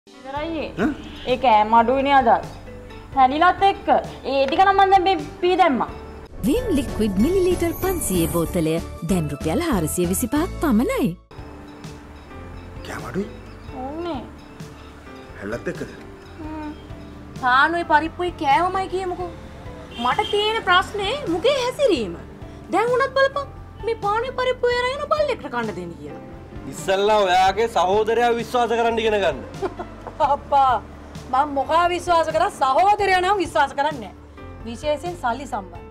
ඉතරයි ඒක ඈම අඩුයිනේ අද. හැලිලත් එක්ක ඒ ටික නම් මම දැන් පී දැම්මා. විම් ලික්විඩ් මිලිලීටර් 500 බෝතලය දැන් රුපියල් 425ක් පමණයි. කෑම අඩුයි? ඕනේ. හැලත් එක්කද? තානුවේ පරිප්පුයි කෑවමයි කියමුකෝ. මට තියෙන ප්‍රශ්නේ මුගේ හැසිරීම. දැන් උනත් බලපන් මේ පානුවේ පරිප්පුව අරගෙන බල්ලෙක්ට කන්න දෙන්න කියලා. ඉස්සල්ලා ඔයාගේ සහෝදරයා විශ්වාස කරන්න ඉගෙන ගන්න. අප්පා මම මොකා විශ්වාස කරා සහෝදරයා නම් විශ්වාස කරන්නේ නැහැ. විශේෂයෙන් සල්ලි සම්බන්ධ.